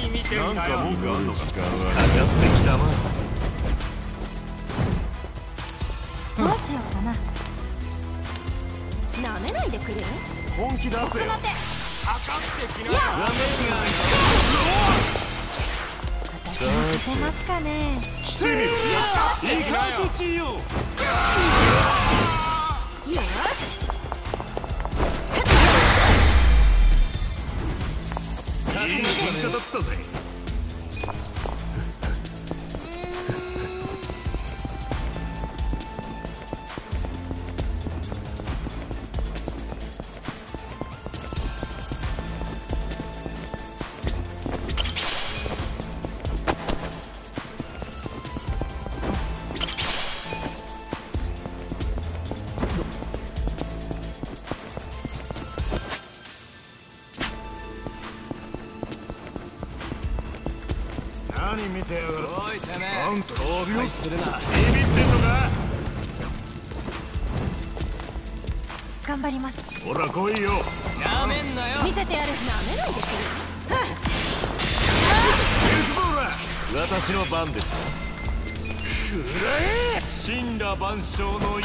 見てんだよ。 なんか文句あんのか。 かかってきたな。 どうしようかな。舐めないでくれる？ 本気出せよ。 奥の手。 かかってきなよ。 やっ画面が私も勝てますかね。 してみろ。 いいか口よ。 よし。 いい結果だったぜ。何見てやがる。 おいてめえ。 あんた後悔するな。 ビビってんのか。 頑張ります。 ほら来いよ。 なめんなよ。 見せてやる。舐めないでくれる？ 私の番です。 くらえ。 死んだ万象の岩。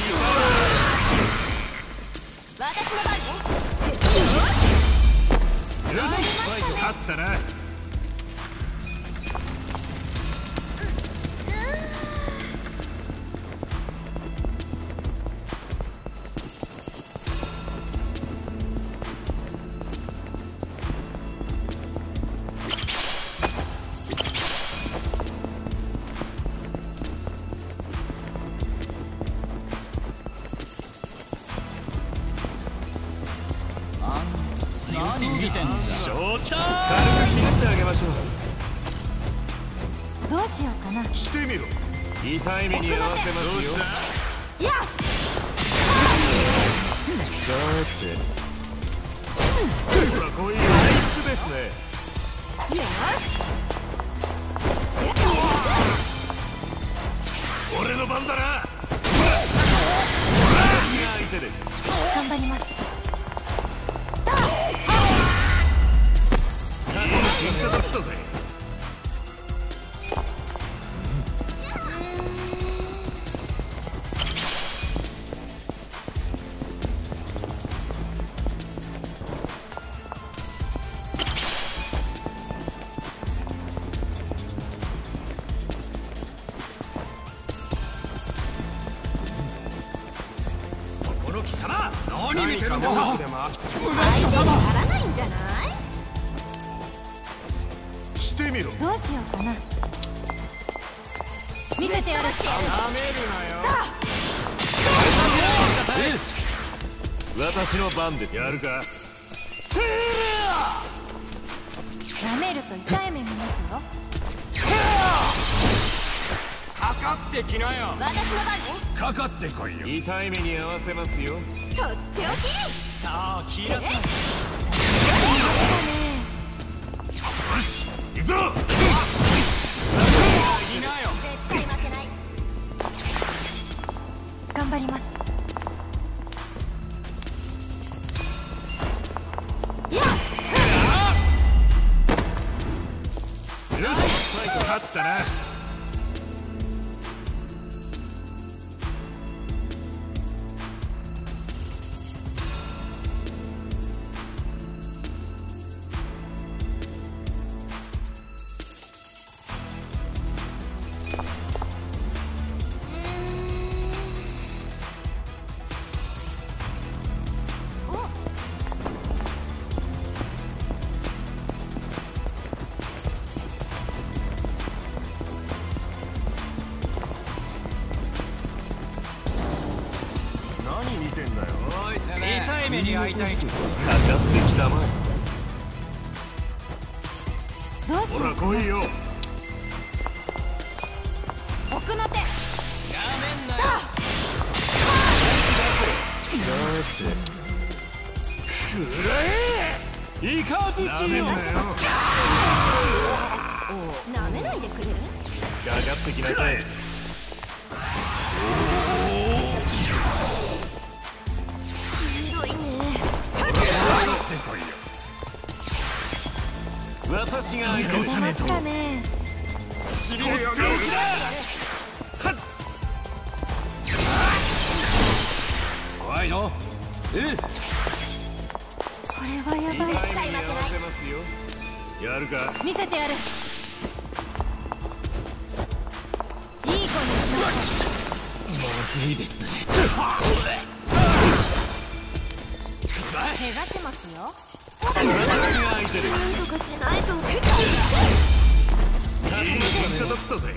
私の番。 よし、勝ったな。 何見てんだ。 ショータ軽くひねってあげましょう。 どうしようかな。 してみろ。 痛い目に合わせますよ。 やっ。 さて。 ほら来いよ。ナイスですね。 よし。 俺の番だな。 相手で。 頑張ります。 結果だったぜ。 そこの貴様、何見てるんだ。 相手にならないんじゃない？ してみろ。 どうしようかな。見せてやる。 なめるなよ。私の番です。 やるか。 舐めると痛い目見ますよ。 かかってきなよ。 私の番。 かかってこいよ。 痛い目に合わせますよ。 とっておき。 さあ、切らせ。 よし、行くぞ。 いなよ。 絶対負けない。頑張ります。やっ。 よし、勝ったな。何見てんだよ。 おいてめえ。痛い目に遭いたい。かかってきたまえ。 どうしようかな。 ほら来いよ。 奥の手。 なめんなよ。 くらえ。 イカズチよ。 なめんなよ。 舐めないでくれる？ かかってきなさい。 しんどいね。 私私が相手勝てますかね。 しびれが病気だ。 怖いの。 これはやばい。 絶対負けない。ますよ。やるか。 見せてやる。いい子にしなさい。 まずいですね。 怪我しますよ。 私が相手で。 なんとかしないと。 いい結果だったぜ。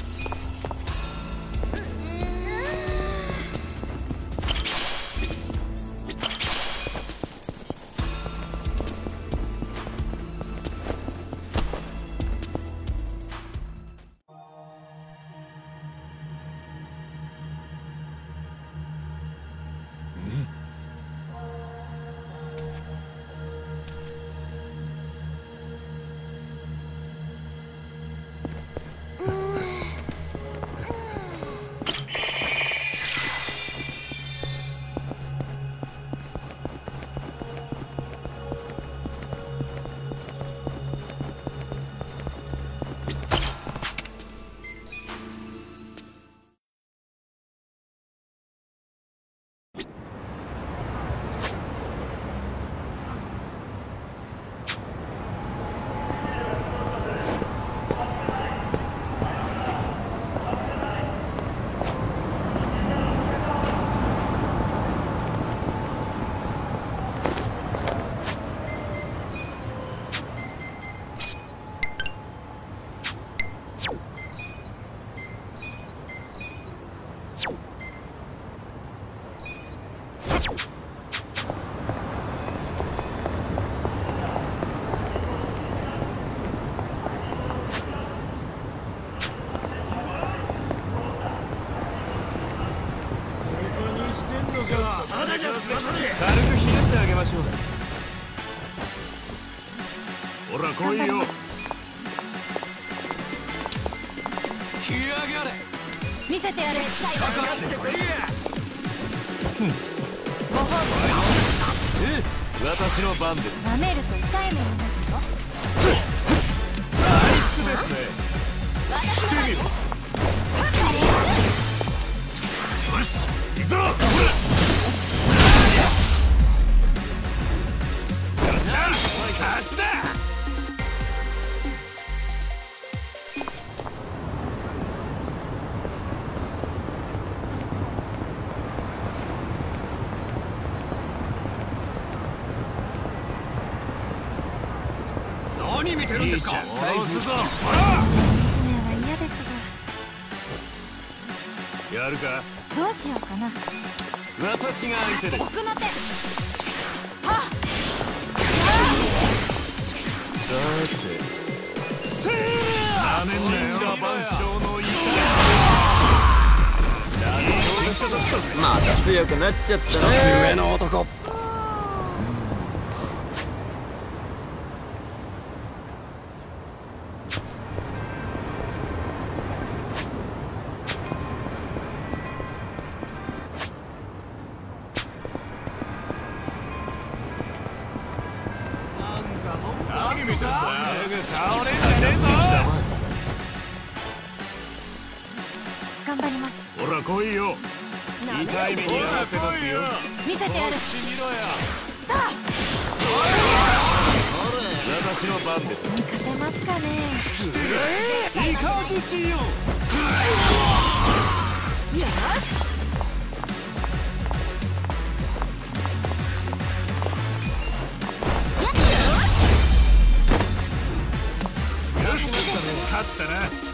軽くひねってあげましょう。 ほら来いよ。 引き上がれ。 見せてやる。 かかってこいや。 ご褒私の番です。 美。舐めると痛い目見ますよ。 ナイスですね。来てみろ。よし行くぞ。勝ちだ。何見てるんですか。押すぞ。ほら。 常は嫌ですやるか。 が、どうしようかな。 私が相手です。 奥の手。 さて。 なめんなよ。万象の怒り。 また強くなっちゃったね。 上の男。 何見てんだ。倒れんじゃねえぞ。 頑張ります。 ほら来いよ。痛い目に遭わせますよ。 見せてやる。 見ろや。 私の番です。 勝てますかね。 イカズチよ。 よし。 よし勝ったな。